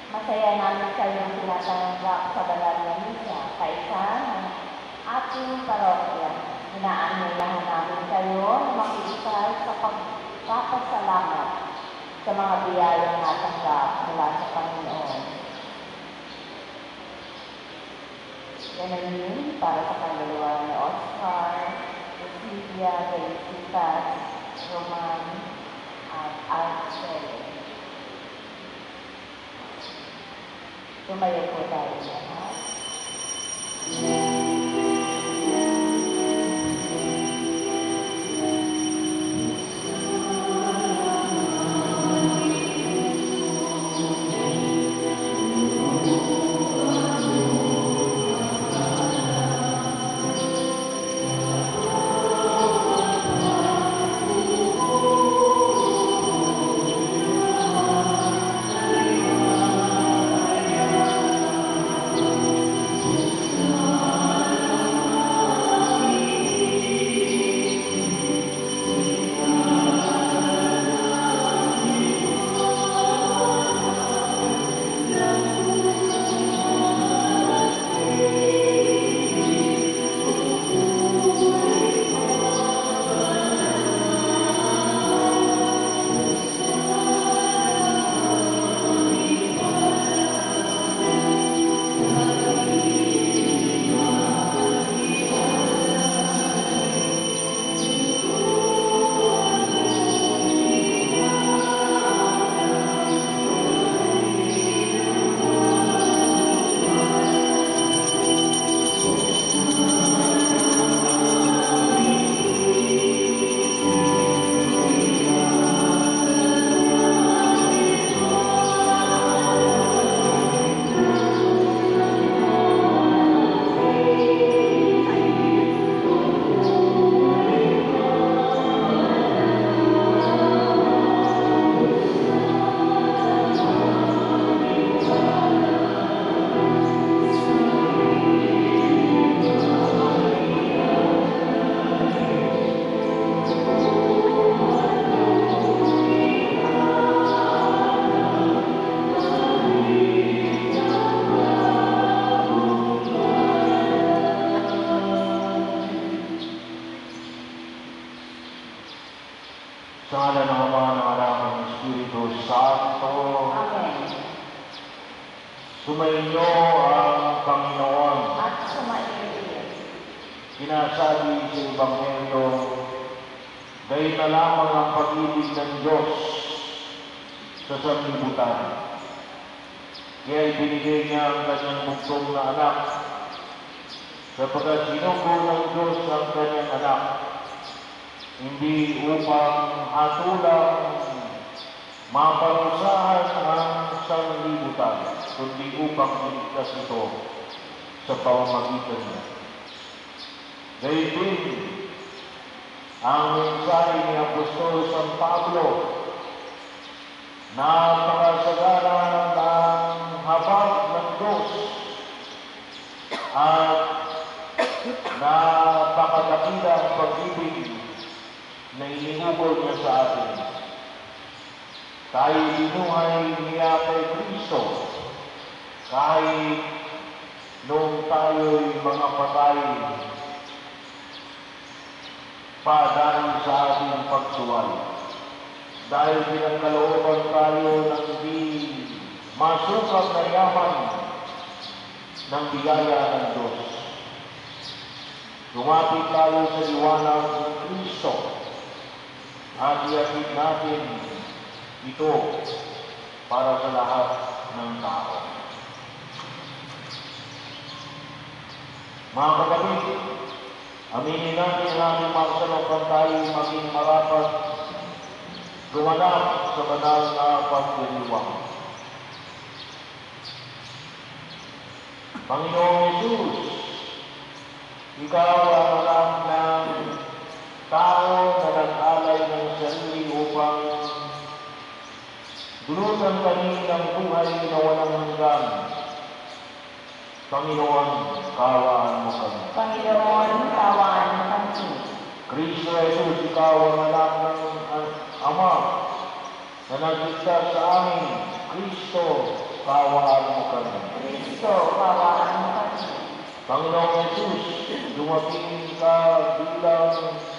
Masaya namin kayong tinatanggap sa banal na misa, kaisa ng ating parokya. Inaanyayahan namin kayo na makikisal sa pagpapasalamat sa mga biyayang natanggap mula sa Panginoon. Gananin para sa kaluluwa ni Oscar, Cecilia, Felicitas, Roman, at Alcel. Tumayo po tayo lahat. Sa ngala ng Ama, ng Anak, ng Espiritu Santo. Amen. Sumainyo ang Panginoon. At sumainyo. Sinasabi sa Ebanghelyo, dahil na lamang ang pag-ibig ng Diyos sa sanlibutan. Kaya ibinigay niya ang kanyang bugtong na anak, sapagkat sinugo ng Diyos ang kanyang anak, hindi upang hatulang maparusahan ang sanlibutan, kundi upang iligtas ito sa pamamagitan niya. Gayun din ang mensahe ni Apostol San Pablo, napakasagana ng habag ng Diyos at napakadakilang pag-ibig na iniubol niya sa atin. Tayo binuhay niya kay Kristo kahit noong tayo'y mga patay pa dahil sa ating pagsuway. Dahil pinagkalooban tayo ng di masukap na yaman ng bigaya ng Diyos. Lumapit tayo sa liwanag ng Kristo at iatid natin ito para sa lahat ng tao. Mga kapatid, aminin natin ang ating magsalokang tayo maging marapat gumanap sa banal na pagdiriwang. Panginoong Jesus, Ikaw ang alam ng tao na nag-alay ng sarili upang dulutan kami ng buhay na walang hanggan. Panginoon, kawaan mo kami. Panginoon, kawaan mo kami. Kristo Jesus, Ikaw ang anak ng Ama na nagligtas sa amin. Kristo, kaawaan mo kami. Kristo, kaawaan mo kami. Panginoong Jesus, dumating ka bilang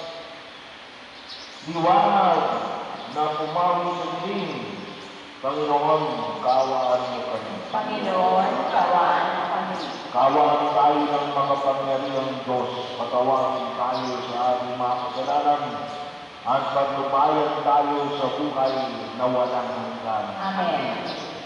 liwanag na pumawi sa dilim. Panginoon, kaawaan mo kami. Panginoon, kaawaan mo kami. Kaawaan tayo ng makapangyarihang Diyos. Patawarin tayo sa ating mga kasalanan at paglubayan tayo sa buhay na walang hanggan. Amen.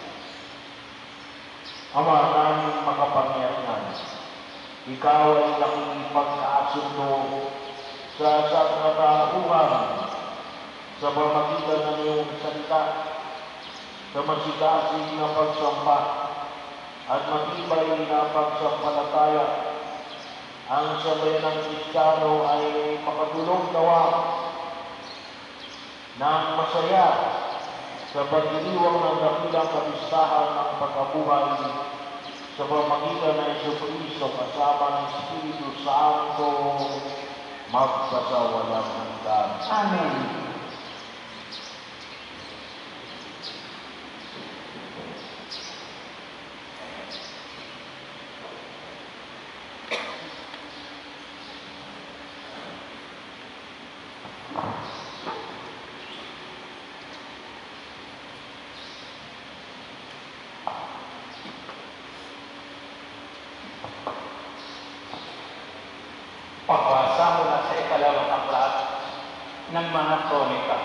Ama naming makapangyarihan, ikaw ay nakikipagkaasundo sa katauhan sa pamagitan ng iyong salita, sa masigasig na pagsamba at matibay na pagsampalataya. Ang sambayanang Kristiyano ay makatulong nawa ng masaya sa pagdiriwang ng dakilang kapistahan ng pagkabuhay sa pamagitan ng Jesucristo kasama ng Espiritu Santo magpasawalang hanggan. Amen. Pagbasa mula sa ikalawang aklat ng mga kronika.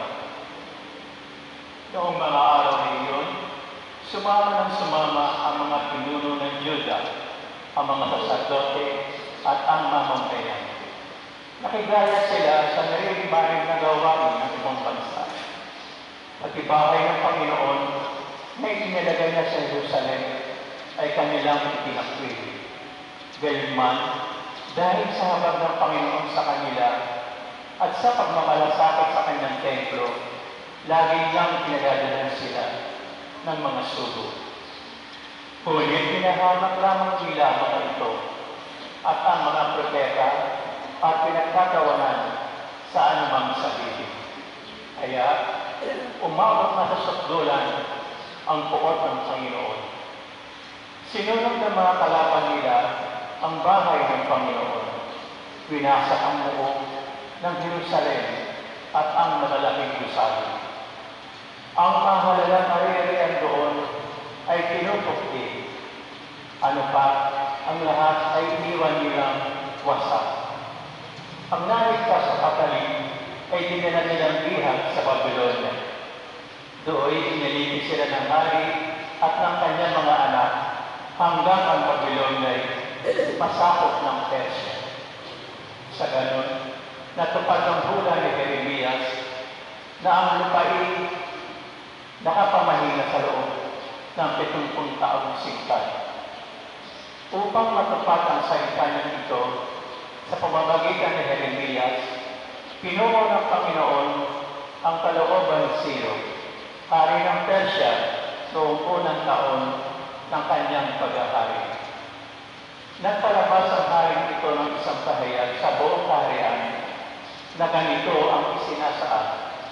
Noong mga araw na iyon, sumama ang mga pinuno ng Juda, ang mga saserdote at ang mamamayan. Nakigaya sila sa naririmaring na gawain ng ibang bansa. Pagtibahay ng Panginoon na itinalagay niya sa Jerusalem ay kanilang itinakwil. Gayunman, dahil sa habag ng Panginoon sa kanila at sa pagmamalasakit sa kanyang templo, lagi lang pinagdadalhan sila ng mga sugo. Ngunit pinahamak lamang nila mga ito at ang mga propeta at pinagkatawanan sa anumang sabihin. Kaya umabot na sa sukdulan ang puot ng Panginoon. Sinunod ng mga kalaban nila ang bahay ng Panginoon. Winasak ang buong ng Jerusalem at ang malalaking gusali. Ang mahalagang ari-arian doon ay pinupukti. Ano pa, ang lahat ay iniwan nilang wasak. Ang naligtas sa katalim ay dinala nilang bihag sa Babylonia. Doon inilipid sila ng hari at ng kanyang mga anak hanggang ang Babylonia ay pasakop ng Persia. Sa ganon, natupad ang hula ni Jeremias na ang lupain nakapamahina sa loob ng 70 taong sigtan. Upang matupad ang salita niya ito, sa pamamagitan ni Jeremias, pinuno ng Panginoon ang kalooban ni Ciro, hari ng Persia, noong unang taon ng kanyang paghahari. Nagpalabas ang haring ito ng isang pahayag sa buong kaharian na ganito ang isinasaad.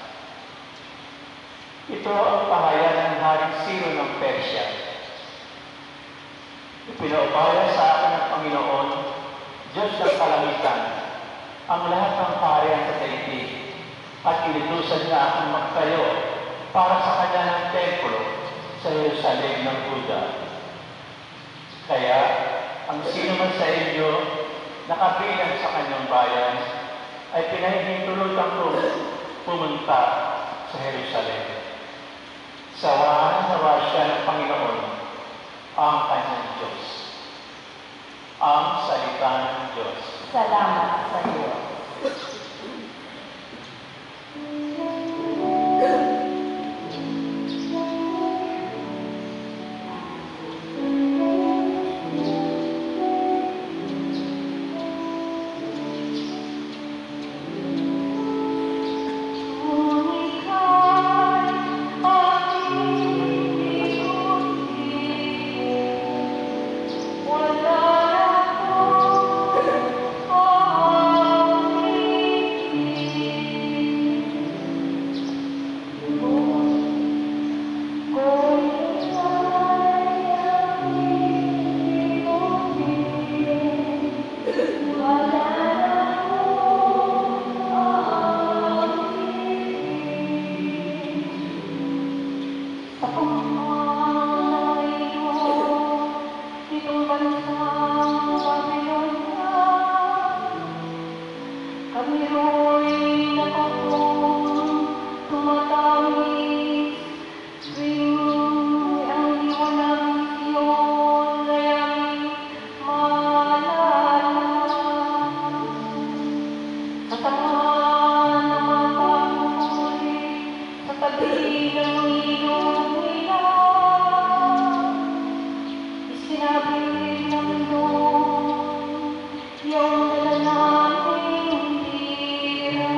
Ito ang pahayag ng haring Ciro ng Persia. Ipinaubaya sa akin ng Panginoon, Diyos ng kalangitan, ang lahat ng kaharian sa daigdig, at inutusan niya akong magtayo para sa kanya ng templo sa Jerusalem ng Juda. Kaya, ang sino man sa inyo nakabilang sa kanyang bayan ay pinahihintulutang pumunta sa Jerusalem. Sawaan nawa siya ng Panginoon ang kanyang Diyos. Ang salita ng Diyos. Salamat sa iyo. Kung ika'y Sa pangalayon, itong bansang Babylonia, kami ro'y nakapong tumatangis, tuwing ang liwanag ng Siyon ay aming maalala. Sa taman ng mga pagpupuri, sa tabi ng ilog nila, isinabi ng doon yung nananaming tira.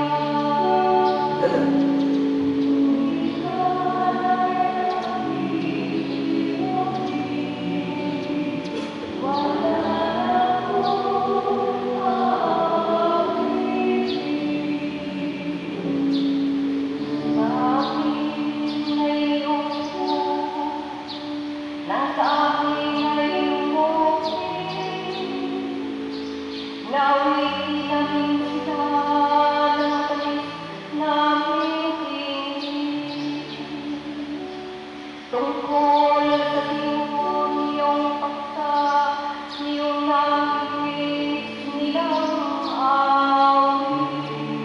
Tungkol sa Diyos, iyong paksa, iyong nais nilang awit.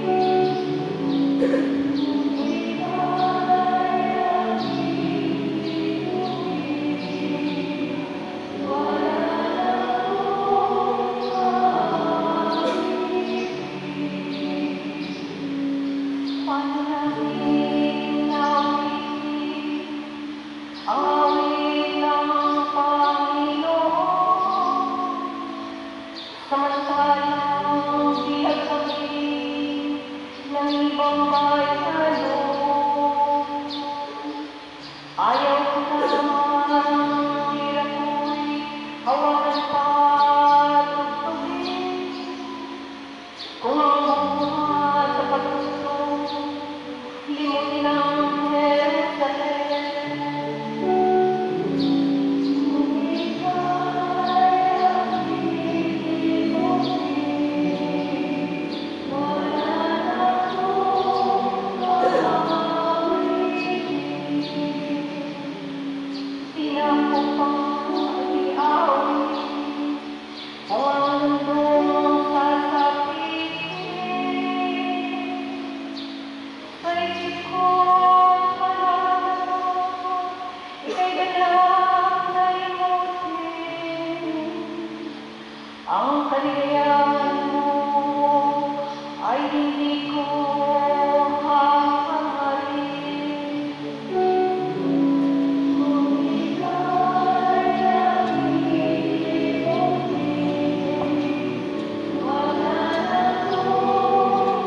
Panalangin namin ang awit ng Panginoon, samantalang bihag kami ng ibang bayano. Ayaw ko naman hirap ko'y hawakan pa tugtugin, kung ang buhat sa pagtutog, limutin ang Jerusalem. Ang kaligayahan mo ay hindi ko hahamarin. Kung ika'y nag-iibig, wala na akong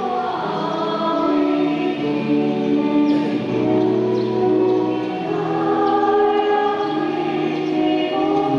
aawit. Kung ika'y nag-iibig,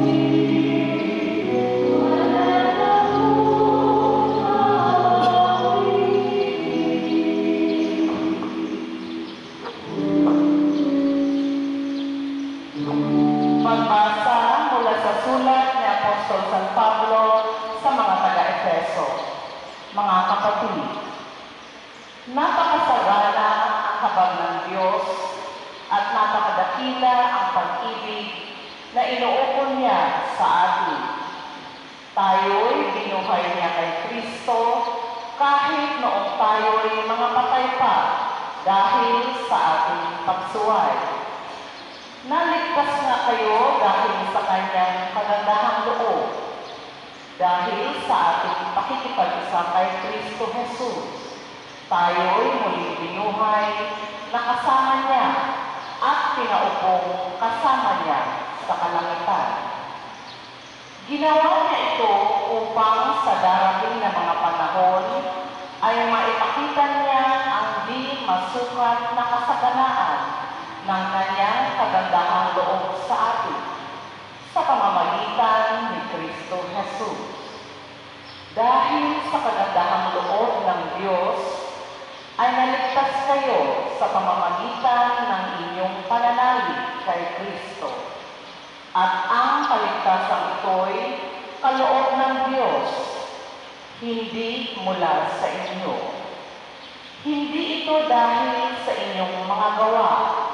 Pagbasa mula sa sulat ni Apostol San Pablo sa mga taga-Efeso. Mga kapatid, napakasagana ang habag ng Diyos at napakadakila ang pag-ibig na inuukol niya sa atin. Tayo'y binuhay niya kay Kristo kahit noong tayo'y mga patay pa dahil sa ating pagsuway. Naligtas nga kayo dahil sa kanyang kagandahang loob, dahil sa ating pakikipag-isa kay Kristo Jesus. Tayo'y muling binuhay na kasama niya at pinaupong kasama niya sa kalangitan. Ginawa niya ito upang sa darating na mga panahon ay maipakita niya ang di masukat na kasaganaan ng kanyang kagandahang loob sa atin sa pamamagitan ni Kristo Jesus. Dahil sa kagandahang loob ng Diyos, ay naligtas kayo sa pamamagitan ng inyong pananalig kay Kristo. At ang kaligtasan ito'y kaloob ng Diyos, hindi mula sa inyo. Hindi ito dahil sa inyong mga gawa,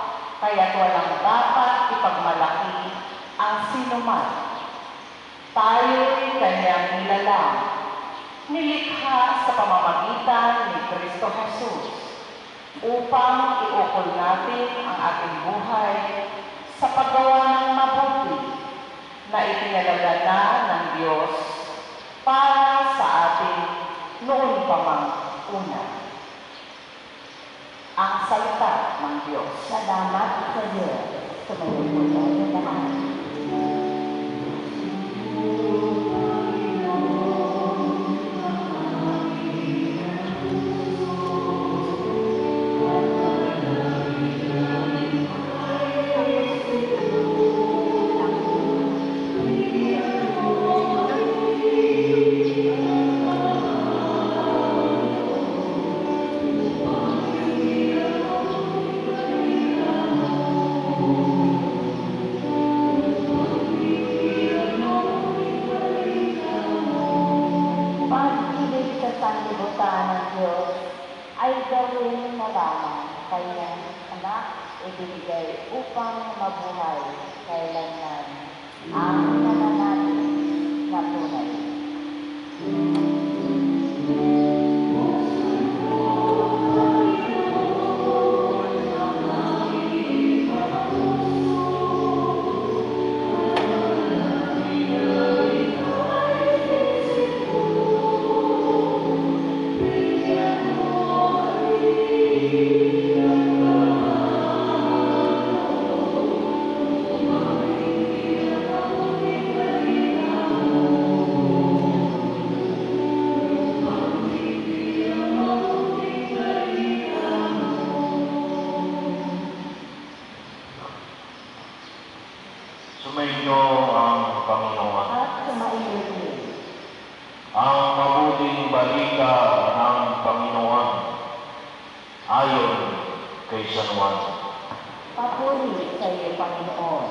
kaya't walang dapat ipagmalaki ang sinuman. Tayo'y kanyang nilalang, nilikha sa pamamagitan ni Kristo Jesus upang iukol natin ang ating buhay sa paggawa ng mabuti na itinalaga na ng Diyos para sa atin noon pa mang una. Ang salita ng Diyos. Salamat sa Diyos. Sumayon po tayo lahat. Pag-ibig sa sanlibutan ng Diyos ay gawin na lamang kanyang anak ibibigay upang mabuhay kailanman ang nananalig na tunay. Sumainyo ang Panginoon. At sumaiyo din. Ang mabuting balita ng Panginoon ayon kay San Juan. Papuri sa iyo, Panginoon.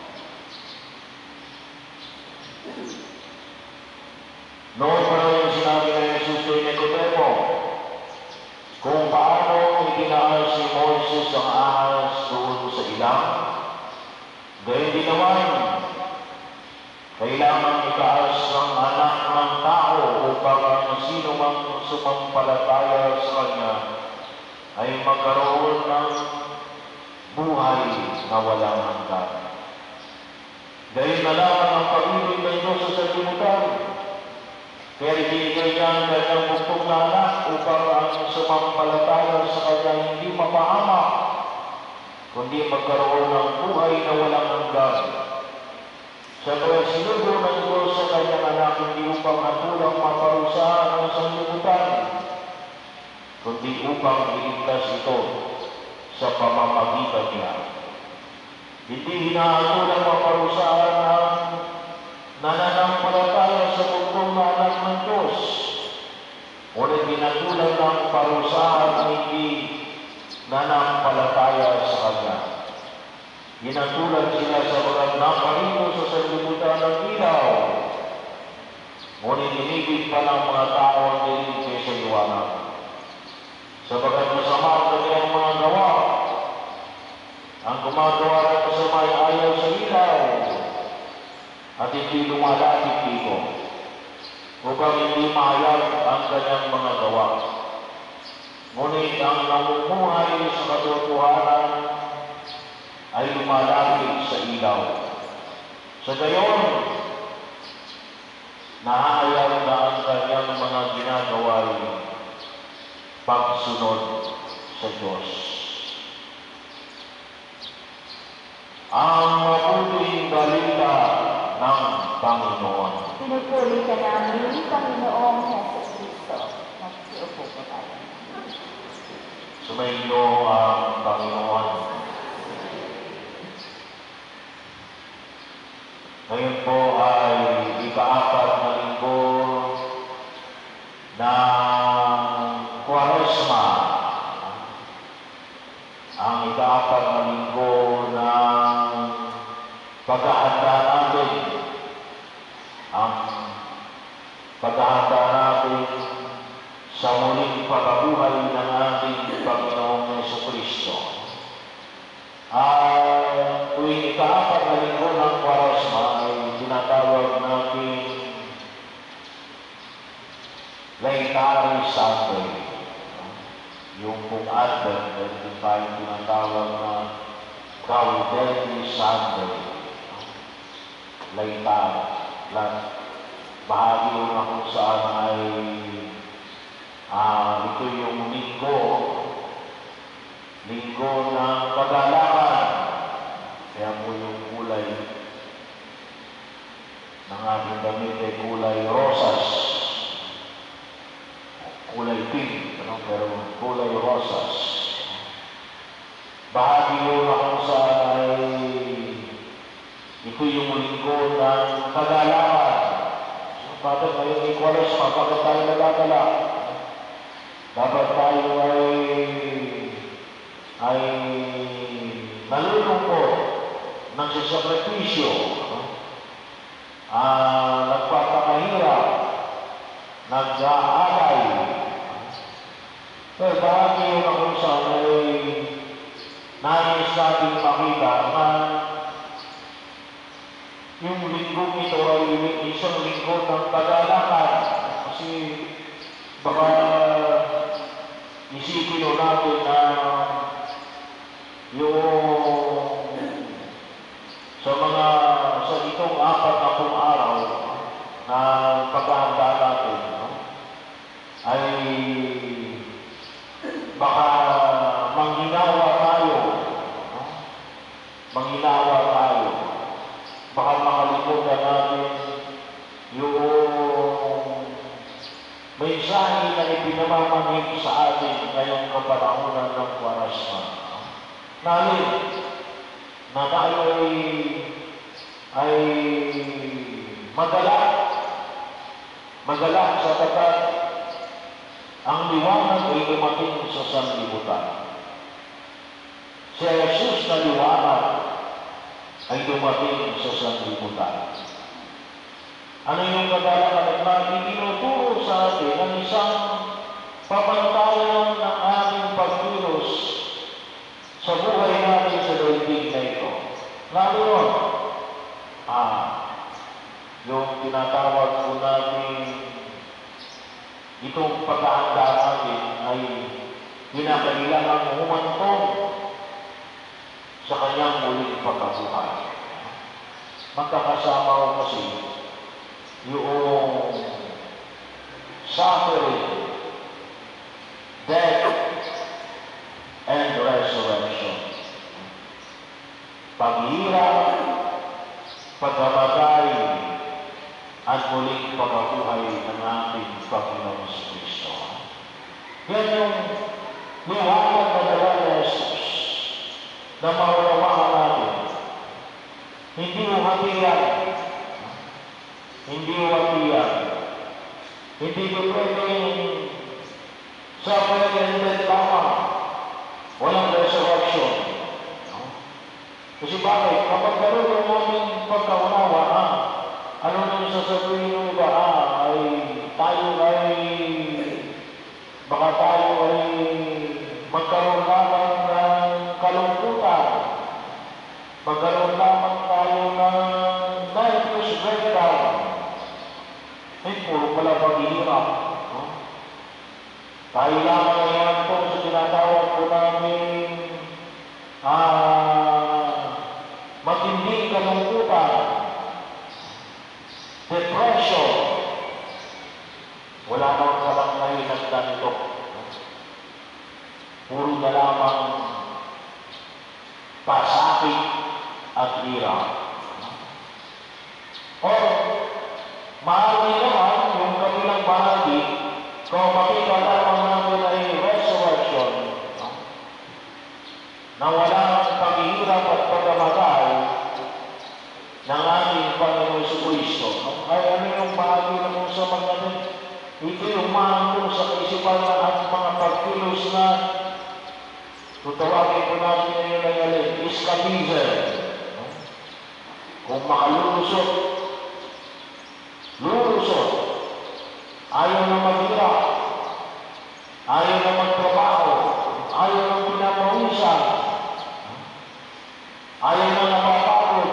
Noon pa rin sinabi ng Jesus kay Nicodemo kung paano itinaas ni Moises ang ahas doon sa ilang, gayon din naman, kailangan itaas ng anak ng tao upang ang sino mang sumampalataya sa Kanya ay magkaroon ng buhay na walang hanggan. Gayon na lamang ang pag-ibig ng Diyos sa sanlibutan. Kaya ibigay niya ang kanyang bugtong na anak upang ang sumampalataya sa Kanya hindi mapahamak, kundi magkaroon ng buhay na walang hanggan. Sabay sinugo ng Diyos sa Kanyang anak hindi upang hatulang maparusahan ang sanlibutan, kundi upang iligtas ito sa pamamagitan niya. Hindi hinahatulang maparusahan ang nananampalataya sa bugtong na anak ng Diyos, ngunit hinatulang ng parusahan ang hindi nananampalataya sa Kanya. Hinatulan sila sa mga naparito sa sanlibutan ng ilaw, ngunit inibig pa ng mga tao ang dilim kaysa liwanag. Sapagat masama ang kanilang mga gawa, ang gumagawa ng masama ay ayaw sa ilaw, at hindi lumalapit dito, upang hindi mahayag ang kanyang mga gawa. Ngunit ang namumuhay sa katotohanan ay lumalapit sa ilaw. Sa gayon, nahayag na ang kanyang mga ginagawa ay pagsunod sa Diyos. Ang mabuting balita ng Panginoon. Pinupuri ka namin, Panginoong Jesus Cristo. Magsiupo po tayo. Sumainyo ang Panginoon. Ngayon po ay ika-4 na linggo ng Kwaresma. Ang ika-4 na linggo ng paghahanda natin. Ang paghahanda natin sa muling pagkabuhay ng ating Panginoong Jesucristo. ngayong Advent, ito tayo tinatawag na Gaudete Sunday. Laytay. Bahagi yun na kung saan ay ito yung linggo ng kagalakan. Kaya po yung kulay ng ating damit ay kulay rosas. Kulay pink, pero kulay rosas. Bahagi yun na kung saan ay ito yung linggo ng kagalakan. Bakit ngayon ni Quaresma, bakit tayo nagagala? Dapat tayo ay nalulungkot, nagsasakripisyo, nagpapakahirap, nag-aalay. Pero bahagi yun na kung saan ay nais natin makita na yung linggong ito ay isang linggo ng kagalakan. Kasi baka isipin natin na yung sa itong 40 araw na paghahanda natin ay baka manghinawa tayo. Baka makalimutan natin yung mensahe na ipinamamanhid sa atin ngayong kapanahunan ng Quaresma. Nalit na tayo ay magalak sapagkat ang liwanag ay dumating sa sanlibutan. Si Jesus na liwanag ay dumating sa sanlibutan. Ano yung kagalakan at itinuturo sa atin ang isang pamantayan ng ating pagkilos sa buhay natin sa daigdig na ito. Lalo yun, yung tinatawag po natin itong paghahanda natin ay kinakailangan humantong sa kanyang muling pagkabuhay. Magkakasama ko kasi yung suffering, death, and resurrection. Paghihirap, pagkamatay, at muling pagkabuhay ng ating Panginoon Kristo. Yan yung liwanag na dala ni Jesus na maunawaan natin. Hindi hatiyan. Hindi ko pwedeng suffering and death lamang. Walang resurrection. Kasi bakit? Kapag gano'n yung aming pagkaunawa, ano nang sasabihin ng iba, baka tayo ay magkaroon lamang ng kalungkutan. Magkaroon lamang tayo ng nervous breakdown. Puro pala paghihirap. Tayo lamang ngayon po sa tinatawag po namin matinding kalungkutan, depression. Wala nang walang nahinagdan ito. Puro na lamang pasakit at hirap. O, mahal naman yung kabilang bahagi kung makita lamang namin ay resurrection na walang paghihirap at pagkamatay ng ating Panginoon Kristo. Ay ano yung bahagi na kung sa mga ito yung mahantong sa kaisipan ng ating mga pagkilos na tutawagin po natin ngayon ay escapism. Kung makalulusot, ayaw na maghirap, ayaw na magtrabaho, ayaw na pinapawisan, ayaw na napapagod,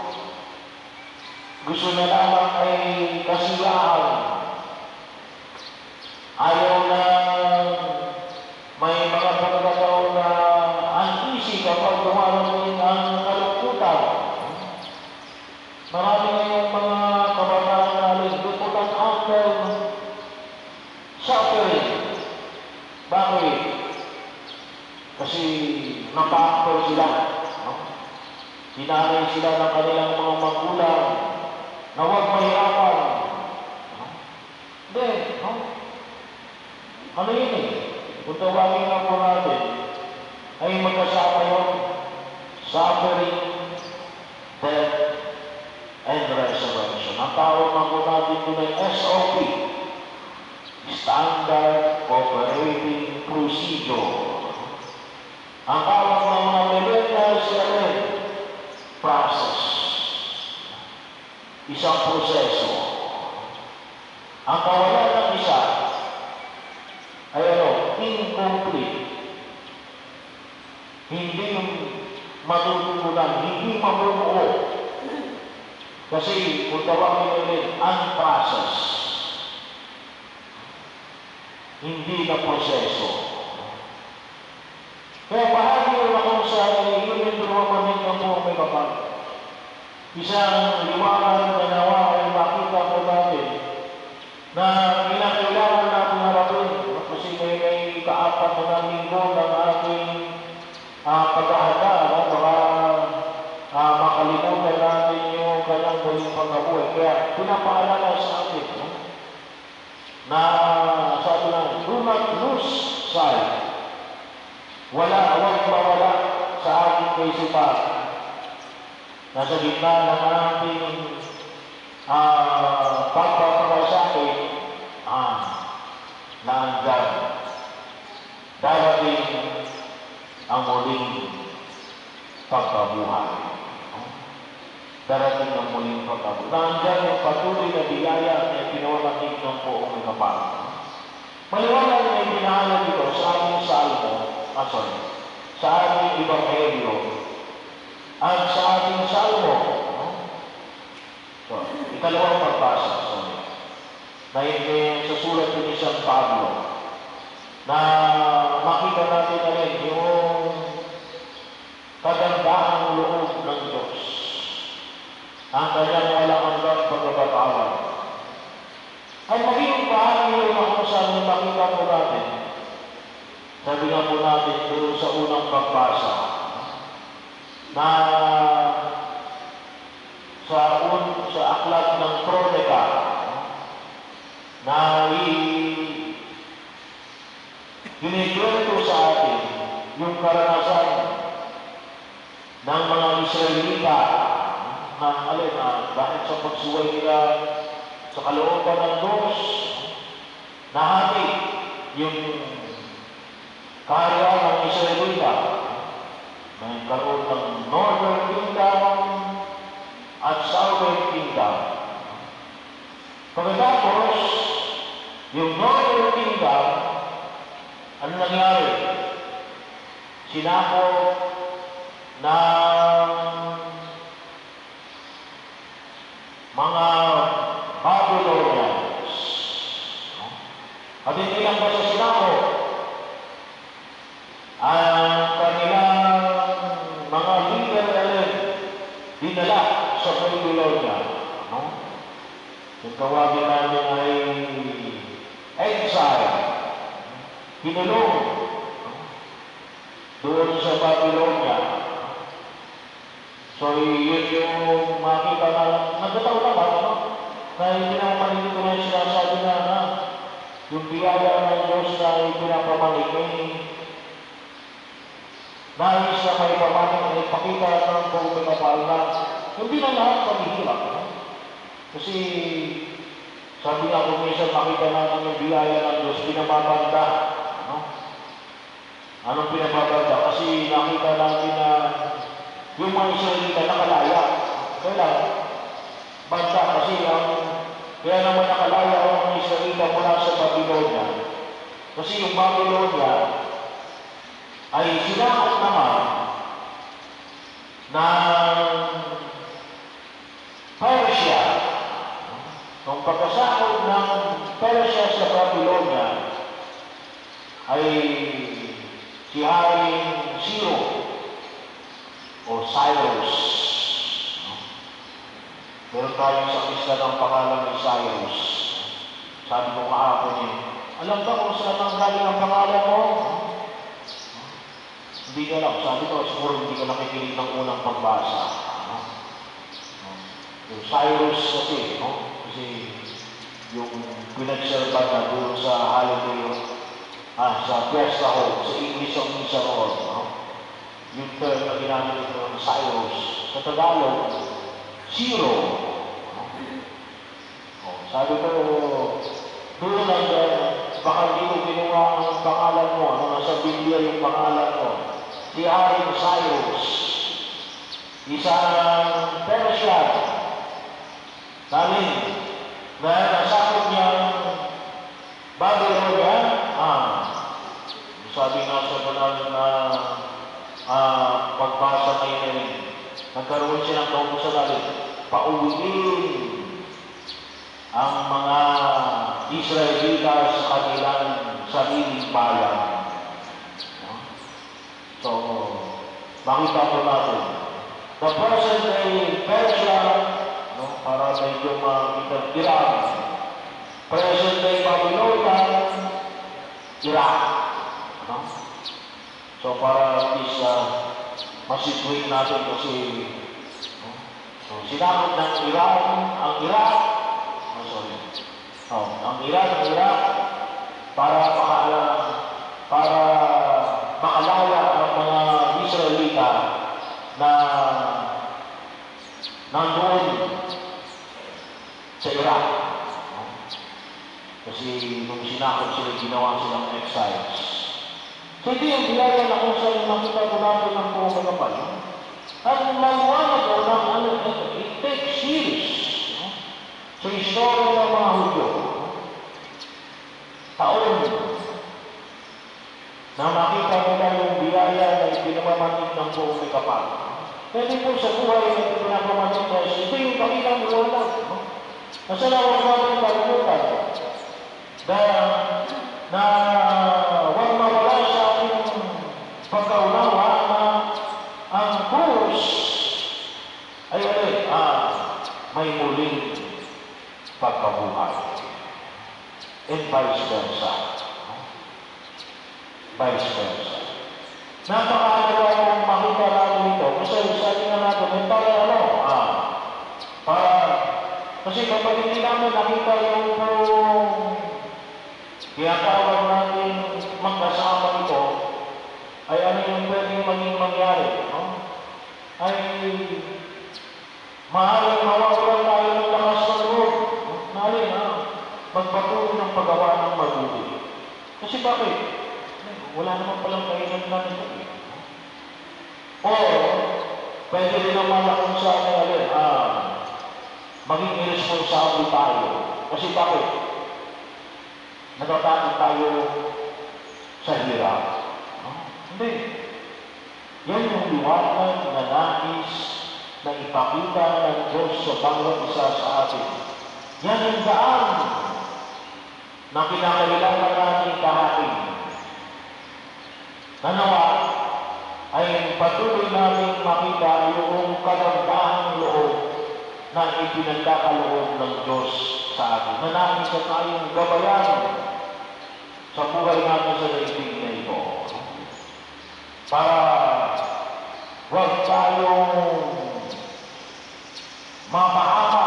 gusto na lamang ay kasiyahan, ayaw na may mga Hinanay sila ng kanilang mga magulang na huwag mahirapan. No? Hindi, no? Ano yun eh? Kung tawagin nga po natin, ay magkasama yun, suffering, death, and resurrection. Ang tawag na po natin doon ay SOP, Standard Operating Procedure. Ang tawag ng mga millennials ay process. Isang proseso. Ang kawalan ng isa ay incomplete. Hindi matutunan, hindi mabubuo. Kasi kung tawagin ulit, unprocessed. Hindi na proseso. Kaya bahagi yun ako sa yun yung dumamanit ng buong may kapal. Isang liwanag na nawa ay makita ko natin na kinakailangan natin harapin kasi may kaapat na linggo ng ating paghahanda, baka makalimutan natin yung kanyang muling pagkabuhay. Kaya pinapaalala sa atin na sabi na, do not lose sight. Huwag mawala sa ating kaisipan. Nasa gitna ng ating pagpapakasakin, naandyan. Darating ang muling pagkabuhay. Darating ang muling pagkabuhay. Naandyan yung patuloy na biyaya na pinawalating ng buong kapal. Maliwanag na ipinahalag ito sa ating salmo, sa ating ebanghelyo, at sa ating salmo. So, ikalawang pagbasa, na sa sulat ni San Pablo, na makita natin na rin yung kagandahang loob ng Diyos, ang kanyang walang hanggang pagkakatawa. Ay maging bahagi yung ako sa makita po natin. Sabi nga po natin doon sa unang pagbasa, na sa aklat ng Kronika, na ginikwento sa atin yung karanasan ng mga Israelita na dahil sa pagsuway nila sa kalooban ng Diyos, nahati yung kaharian ng Israelita. Nagkaroon ng Northern Kingdom at Southern Kingdom. Pagkatapos, yung Northern Kingdom, ano nangyari? Sinakop ng mga Babylonians. At hindi lang ba sa sinakop? Ang kanilang mga leader na rin dinala sa Babylonia. Yung tawagin natin ay exile. Kinulong doon sa Babylonia. So, yun yung makita na nagkataw naman, na hindi na maninito na yung sinasabi na yung biyaya ng Diyos na ipinapamalig nais na kayo pamalig na ipakita ng buong kapal na hindi na lahat paghihirap. Kasi sabi nga kung minsan makita natin yung biyaya ng Diyos, pinababanda. Anong pinababanda? Kasi nakita natin na yung mga Israelita nakalaya. Kaya banda kasi kaya naman nakalaya ang mga Israelita mula sa Babylonia. Kasi yung Babylonia ay sinakot naman ng Persia. Nung pagkasakot ng Persia sa Babylonia ay si Haring Ciro o Cyrus. Meron tayong sa isla ng pangalan ni Cyrus. Sabi ko kahapon alam ba kung saan ang galing ang pangalan mo? Hindi ka lang. Sabi ko, siguro hindi ka nakikinig ng unang pagbasa. Cyrus kasi, no? Kasi yung pinagserban na doon sa holiday, sa Fiesta Hall, sa English ang Misa Hall, no? Yung term na ginamit ito ng Cyrus, sa Tagalog, zero. No? Sabi ko, doon baka hindi ko ginawa ang pangalan mo, ano nasa Biblia yung pangalan mo. Si Haring Cyrus, isang Persian, namin, na nasakot niya Babylonia, sabi nga sa banal na pagbasa ngayon, nagkaroon siya ng kaupo sa lalim, pauwiin ang mga Israelita sa kanilang sariling bayan. So, makita po natin. The present day Persia, para medyo makita Iran. Present day Babylonia, Iraq. So, para at least masituate natin kasi so, sinakot ng Iran, ang Iraq, ang Iraq, para makalaya ang mga Israelita na nandoon sa Iraq. Kasi nung sinakot sila, ginawa silang exiles. So, ito yung biyaya na kung saan makita ko natin ng buong magapal. At maliwanag ko ng it takes years sa istorya ng mga Hudyo. Taon na makita nila yung biyaya na ipinamamanit ng buong magapal. Pwede po sa buhay na ipinamamanit na ito yung kabilang liwanag. Masalawag natin kalimutan na huwag mawala sa ating pagkaunawa na ang krus ay may muling pagkabuhay. And vice versa. Vice versa. Napakahalaga kung makita natin ito. Kasi sabi nga natin, kasi kapag hindi namin nakita yung tinatawag natin magkasama ito, ay ano yung pwedeng maging mangyari? Ay maaaring mawawalan tayo ng lakas ng loob. Magpatuloy ng paggawa ng mabuti. Kasi bakit? Wala naman palang kainan natin ito. O, pwede rin naman akong sa maging irresponsible tayo. Kasi bakit? Natatakot tayo sa hirap. Hindi. Yan yung liwanag na nais na ipakita ng Diyos sa bawat isa sa atin. Yan yung daan na kinakailangan natin kahatin. Nanawa ay patuloy namin makita yung kagandahang loob na ipinagkakaloob ng Diyos sa atin. Nanangin sa tayong gabayan sa buhay natin sa daigdig na ito. Para huwag tayong mapahama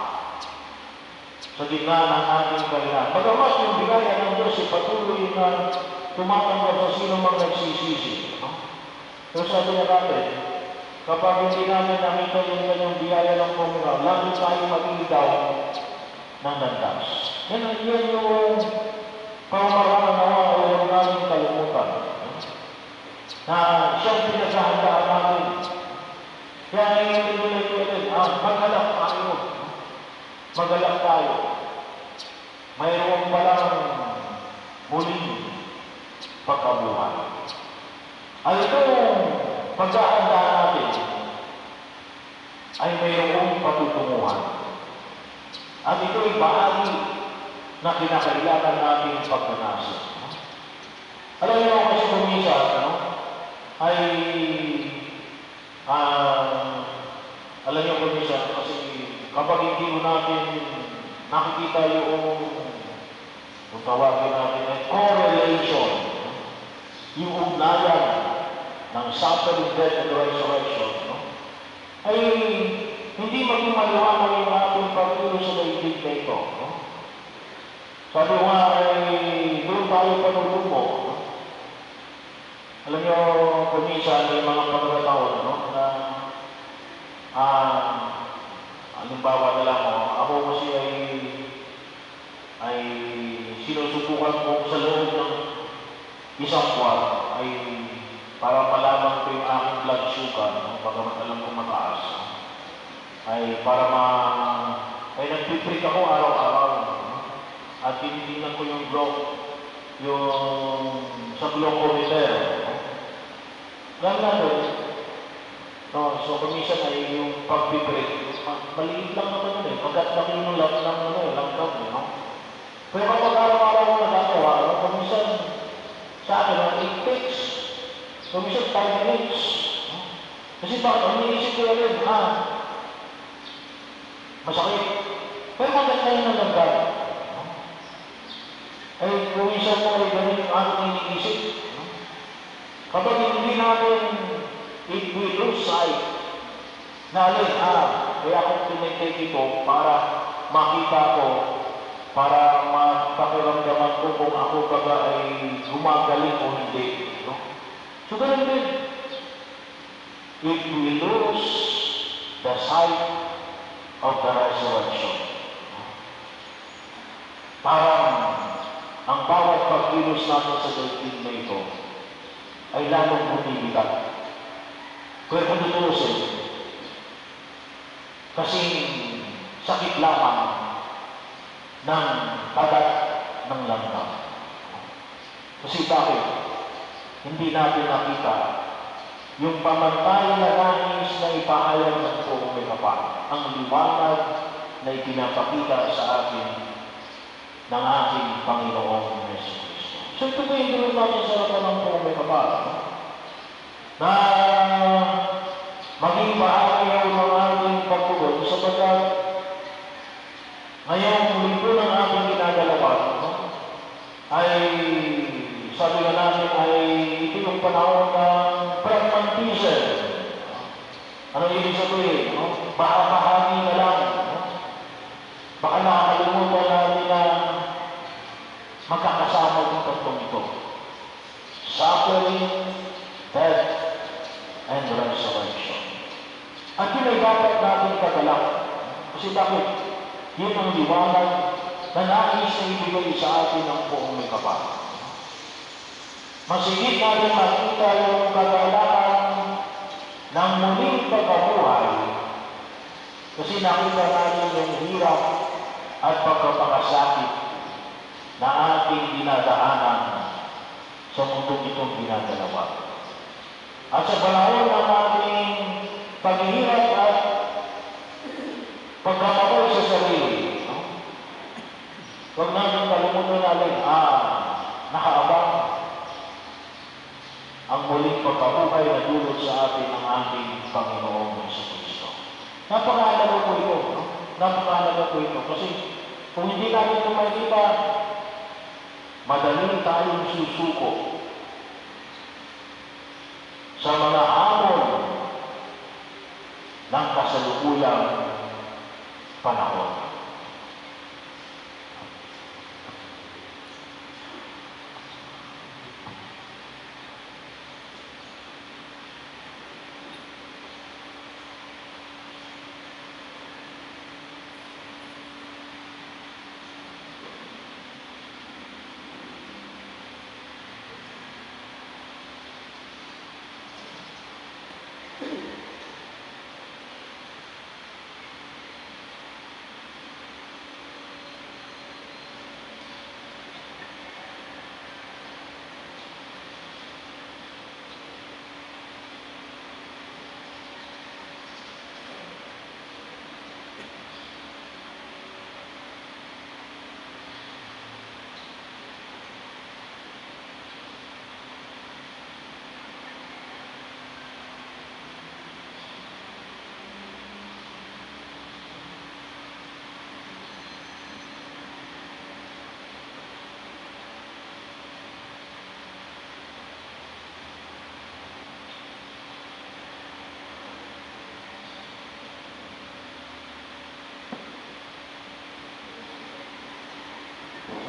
sa gitna ng ating kalihan. Bagamat yung bigaya ng Diyos ay patuloy na tumatanggap sa sino mang nagsisisi. Pero sabi na natin, kapag hindi namin nakita yung kanyang biyaya ng pumula, lalo tayo mag-iligaw ng landas. Yan yung pamamaraan na huwag namin kalimutan. Na siyang pinaghahandaan natin. Kaya ngayon tuloy-tuloy, magalak tayo. Magalak tayo. Mayroon palang muling pagkabuhay. At itong paghahanda natin ay mayroong patutunguhan. At ito'y bahagi na kinakailangan natin pagdanasin. Alam niyo kasi kuminsan, ay alam niyo kuminsan kasi kapag hindi mo natin nakikita yung kung tawagin natin ay correlation, yung ugnayan ng suffering, death, and resurrection, ay hindi maging maliwanag yung Sabi ko nga ay doon tayo panulumo. Alam nyo, kumisa may mga pagkataon, no? Na, halimbawa na lang, ako kasi ay sinusubukan ko sa loob ng isang buwan ay para malaman ko yung aking blood sugar, no? Bagamat alam ko mataas, ay para ay nagpiprik ako araw-araw, no? At tinitingnan ko yung sa glucometer. Ganun. No, so kumisan ay yung pagpiprik, maliit lang naman yun eh. Pagkat laki yung langgam, no? Pero kapag araw-araw ko nagagawa, no? Kumisan sa akin, 8 takes. Kumisan 5 minutes. No? Kasi bakit, iniisip ko yun, masakit. Pero maganda yun ang langgam. No? Ay, kumisan mo ay ganun yung aking iniisip. No? Kapag hindi natin it will lose sight na alin, kaya akong tinitake ito para makita ko, para mapakiramdaman ko kung ako baga ay gumagaling o hindi. No? So, ganun din. It will lose the sight of the resurrection. Parang ang bawat pagkilos natin sa daigdig na ito ay lalong bumibigat. Kaya kung tutusin, kasing sakit lamang ng kagat ng langgam. Kasi bakit? Hindi natin nakita yung pamantay na nais na ipahayag ng buong may kapal. Ang liwanag na ipinapakita sa atin ng ating Panginoong Jesucristo. So ito po yung gawin natin sa harapan ng buong may kapal. Na maging bahagi ng ating pagtugon sapagkat ngayong linggo ng ating ginagalawan, ay sabi nga natin ay ito yung panahon ng pragmatism. Ano ibig sabihin? No? Baka bahagi na lang. No? Baka nakakalimutan natin na magkakasama yung tatlong ito. Suffering, death, and resurrection. At yun ay dapat natin kagalak. Kasi bakit? Yun ang liwanag na nais na ibigay sa atin ng buong may kapal. Masigit natin makita yung kagalakan ng muling pagkabuhay kasi nakita natin yung hirap at pagkapakasakit na ating dinadaanan sa mundong itong ginagalawan. At sa panahon ng ating paghihirap at pagkakaroon sa sarili, huwag natin kalimutan natin, nakaabang ang muling pagkabuhay na dulot sa atin ng ating Panginoong Jesucristo. Napakahalaga po ito. No? Napakahalaga po ito. Kasi kung hindi natin ito makikita, madaling tayong susuko sa mga hamon ng kasalukuyang panahon.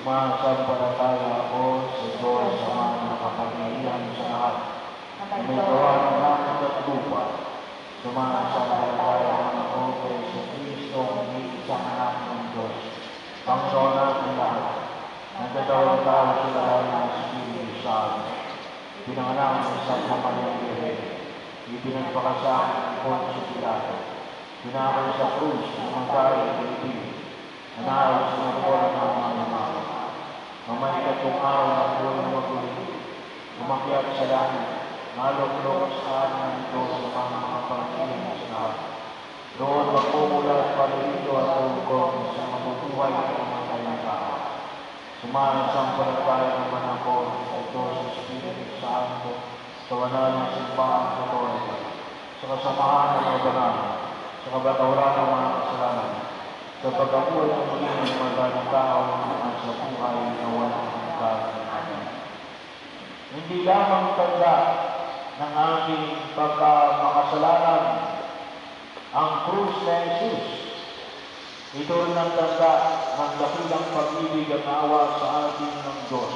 Sumasampalataya ako sa Diyos Ama na nakapangyarihan sa lahat. May gawa ng langit at lupa. Sumasampalataya ako kay sa Kristo ang isang anak ng Diyos. Panginoon natin lahat. Nagkatawang tao sa lahat ng Espiritu Santo. Pinanganak ng Santa Maria Virgen. Ipinagpakasahan ng Poncio Pilato. Pinakay sa krus ng mga tayo ng Pilipino. Nanalo sa mga buwan ng mga limang. Mamayikatong araw ng buwan ng magulit. Umakyat sa langit. Nalok-lok sa amin ng Diyos sa mga pangkiling sa lahat. Doon magmumula at palilito at tungkong sa mabubuhay ng mga kanyang tao. Sumasampalataya naman ako sa Diyos sa Espiritu Santo, sa banal na simbahan Katolika, sa kasamahan ng mga banal, sa kabatawaran ng mga kasalanan, sa pagkabuhay ng magiging mga tao at sa buhay na walang hanggan. Amen. Hindi lamang tanda ng ating pagkamakasalanan ang krus na Jesus. Ito rin ang tanda ng dakilang pag-ibig at awa sa ating ng Diyos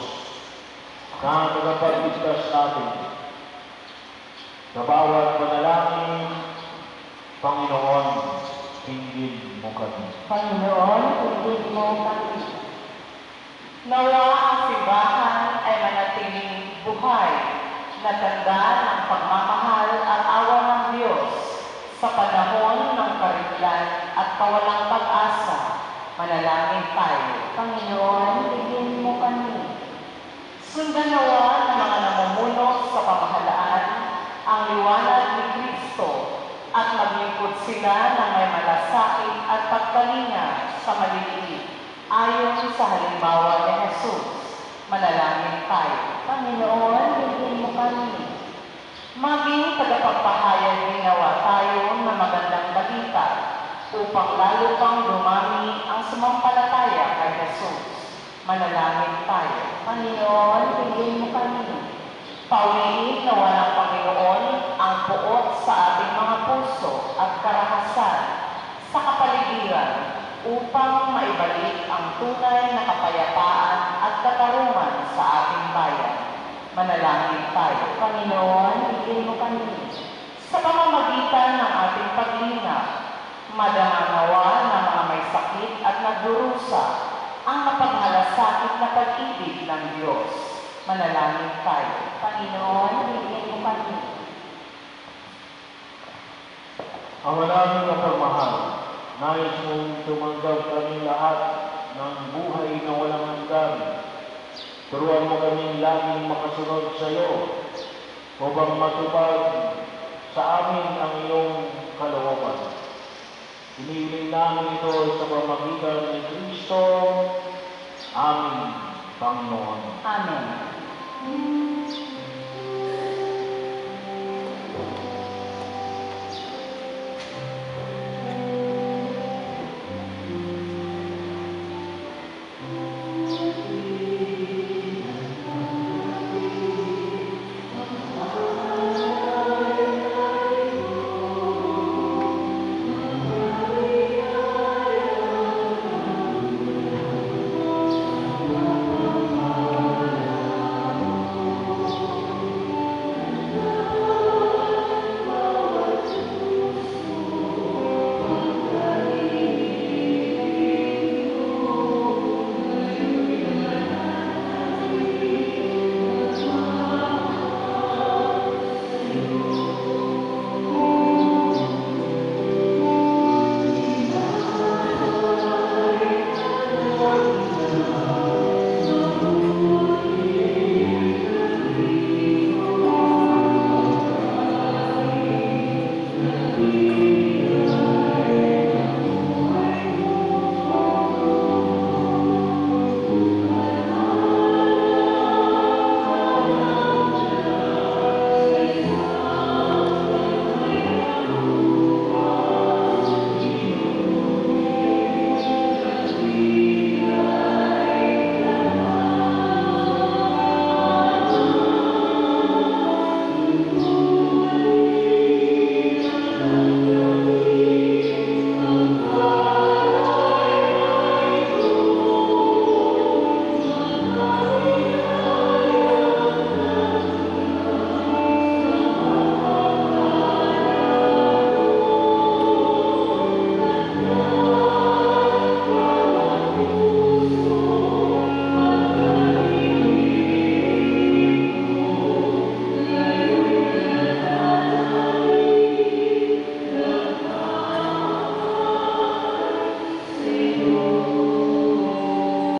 na tagapagligtas natin. Sa bawat panalangin, Panginoon, pinggin mo kami. Panginoon, pinggin mo kami. Nawa ang simbahan ay manatiling buhay na tanda ng pagmamahal at awa ng Diyos sa panahon ng karimlan at kawalang pag-asa. Manalangin tayo. Panginoon, pinggin mo kami. Sundan nawa ng mga namumuno sa pamahalaan ang liwanag ni Kristo at maglingkod sila ng may malasakit at pagkalinga sa maliliit ayon sa halimbawa ni Jesus. Manalangin tayo. Panginoon, pinggin mo kami. Maging tagapagpahayag ginawa tayo ng magandang balita upang lalo pang dumami ang sumampalataya kay Jesus. Manalangin tayo. Panginoon, pinggin mo kami. Pauliin nawa ng Panginoon ang puot sa ating mga puso at karahasan sa kapaligiran upang maibalik ang tunay na kapayapaan at katarungan sa ating bayan. Manalangin tayo. Panginoon, pinggin mo kami. Sa pamamagitan ng ating paglingap, madamanawa ng mga may sakit at nagdurusa ang mapagmalasakit na pag-ibig ng Diyos. Manalangin tayo. Panginoon, pinggin mo kami. Ang manaming na pagmahal, nais mong tumanggap kami lahat ng buhay na walang hanggan. Turuan mo kami laging makasunod sa iyo upang matupad sa amin ang iyong kalooban. Hinihiling namin ito sa pamamagitan ni Kristo, aming Panginoon. Amen.